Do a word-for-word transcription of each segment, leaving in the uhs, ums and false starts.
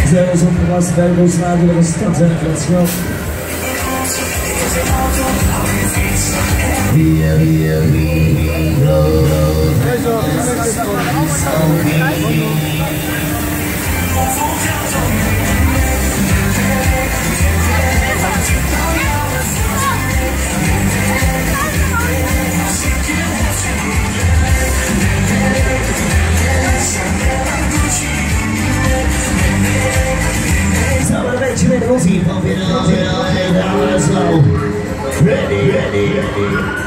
Zero something else that goes live with a stunt. Let's go. Here, here we go. Così, pump it up, pump it up, and now let's go. Ready, ready, ready.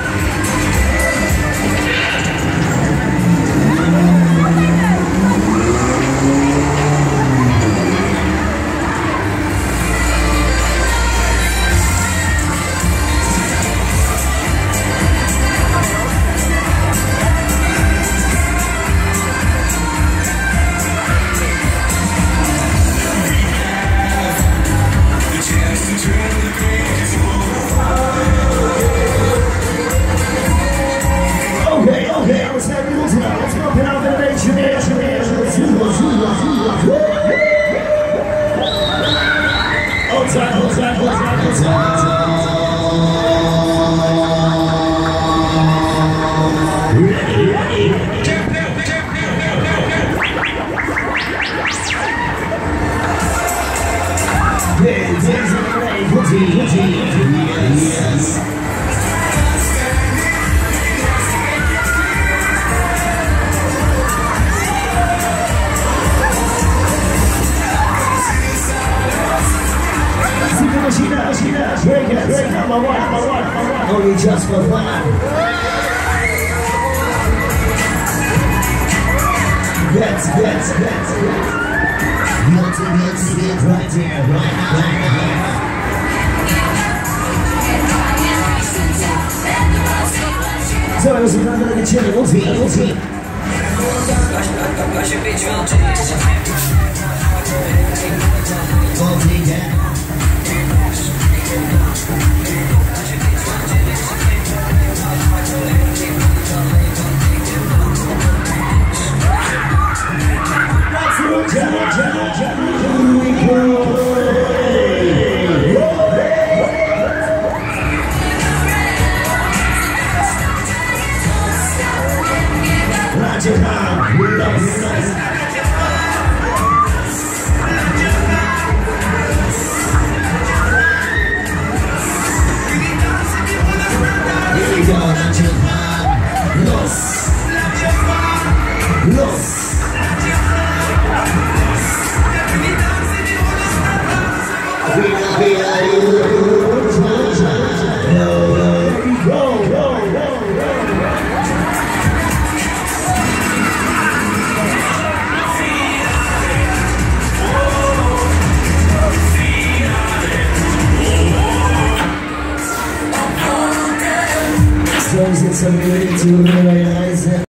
Yes. Break it, break it, number one, number one, number one. Only just for fun. Yes, yes, yes, yes. Guilty, guilty, guilty, right here, right now, right now. So I was about to get you, we'll see, we'll see. We'll see, yeah. Somebody to realize that